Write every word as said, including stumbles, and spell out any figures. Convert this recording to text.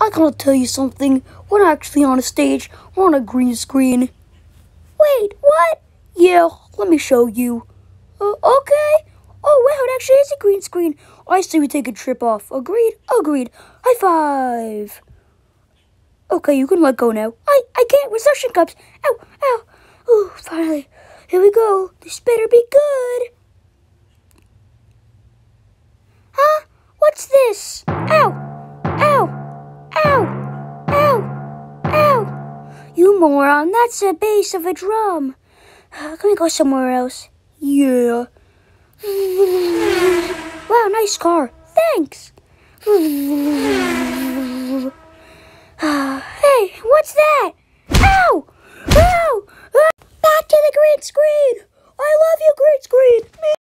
I gotta tell you something. We're not actually on a stage. We're on a green screen. Wait, what? Yeah, let me show you. Uh, okay. Oh, wow, it actually is a green screen. I say we take a trip off. Agreed? Agreed. High five. Okay, you can let go now. I, I can't. Recession cups. Ow, ow. Ooh, finally. Here we go. This better be good. Huh? What's this? Ow. Ow. Ow. Ow. Ow. You moron. That's the bass of a drum. Uh, can we go somewhere else? Yeah. Wow, nice car. Thanks. Hey, what's that? Ow! Ow! Back to the green screen! I love you, green screen!